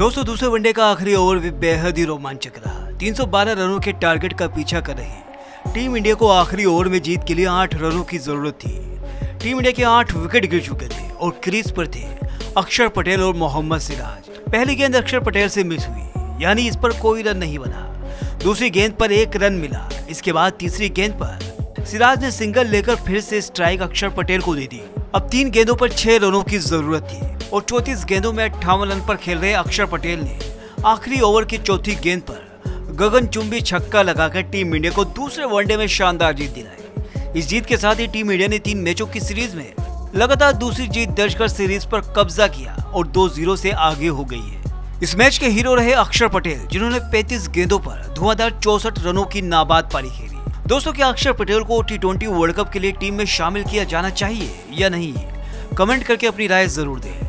दोस्तों दूसरे वनडे का आखिरी ओवर भी बेहद ही रोमांचक रहा। 312 रनों के टारगेट का पीछा कर रही टीम इंडिया को आखिरी ओवर में जीत के लिए 8 रनों की जरूरत थी। टीम इंडिया के 8 विकेट गिर चुके थे और क्रीज पर थे अक्षर पटेल और मोहम्मद सिराज। पहली गेंद अक्षर पटेल से मिस हुई, यानी इस पर कोई रन नहीं बना। दूसरी गेंद पर 1 रन मिला। इसके बाद तीसरी गेंद पर सिराज ने सिंगल लेकर फिर से स्ट्राइक अक्षर पटेल को दे दी। अब 3 गेंदों पर 6 रनों की जरूरत थी और 34 गेंदों में 58 रन पर खेल रहे अक्षर पटेल ने आखिरी ओवर की चौथी गेंद पर गगनचुंबी छक्का लगाकर टीम इंडिया को दूसरे वनडे में शानदार जीत दिलाई। इस जीत के साथ ही टीम इंडिया ने 3 मैचों की सीरीज में लगातार दूसरी जीत दर्ज कर सीरीज पर कब्जा किया और 2-0 से आगे हो गई है। इस मैच के हीरो रहे अक्षर पटेल, जिन्होंने 35 गेंदों पर धुआंधार 64 रनों की नाबाद पारी खेली। दोस्तों क्या अक्षर पटेल को T20 वर्ल्ड कप के लिए टीम में शामिल किया जाना चाहिए या नहीं? कमेंट करके अपनी राय जरूर दें।